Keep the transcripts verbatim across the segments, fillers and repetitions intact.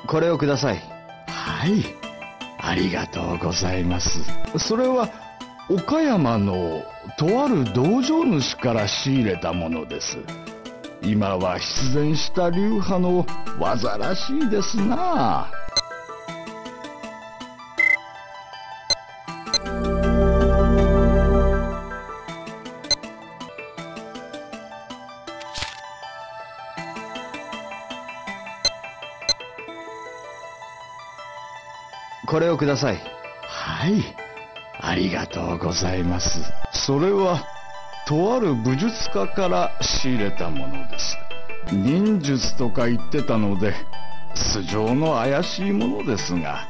これをください。 はい、ありがとうございます。それは岡山のとある道場主から仕入れたものです。今は必然した流派の技らしいですな。 これをください。 はい、ありがとうございます。それはとある武術家から仕入れたものです。忍術とか言ってたので素性の怪しいものですが。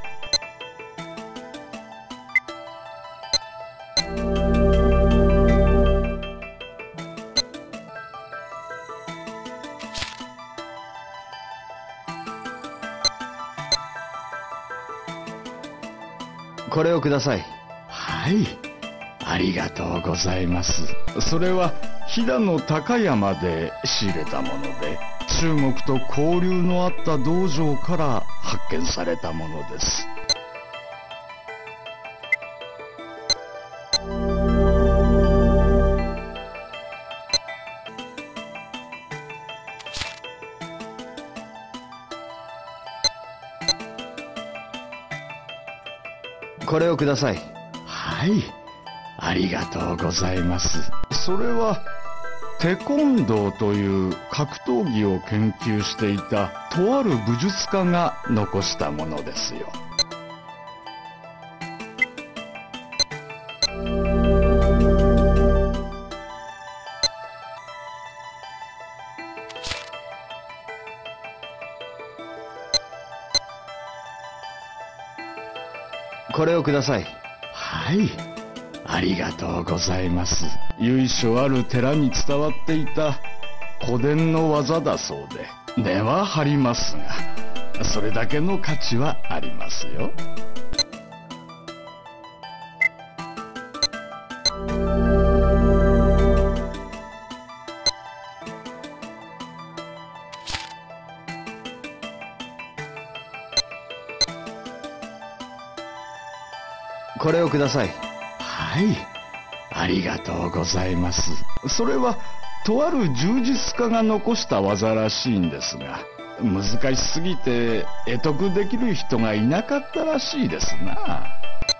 これをください。 はい、ありがとうございます。それは飛騨の高山で仕入れたもので、中国と交流のあった道場から発見されたものです。 これをください。 はい、ありがとうございます。それはテコンドーという格闘技を研究していたとある武術家が残したものですよ。 これをください。 はい、ありがとうございます。由緒ある寺に伝わっていた古典の技だそうで、値は張りますが、それだけの価値はありますよ。 これをください。 はい、ありがとうございます。それはとある柔術家が残した技らしいんですが、難しすぎて会得できる人がいなかったらしいですな。